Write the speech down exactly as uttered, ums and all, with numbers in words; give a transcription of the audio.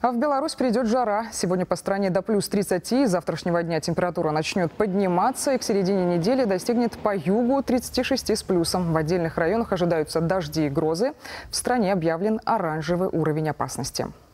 А в Беларусь придет жара. Сегодня по стране до плюс тридцати. С завтрашнего дня температура начнет подниматься и к середине недели достигнет по югу тридцати шести с плюсом. В отдельных районах ожидаются дожди и грозы. В стране объявлен оранжевый уровень опасности.